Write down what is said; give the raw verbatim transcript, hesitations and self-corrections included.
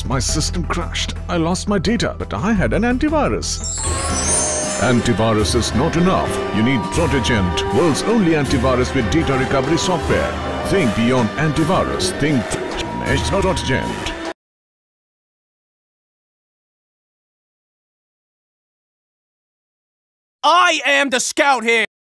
My system crashed. I lost my data, but I had an antivirus. Antivirus is not enough. You need Protegent, world's only antivirus with data recovery software. Think beyond antivirus. Think Protegent. I am the scout here!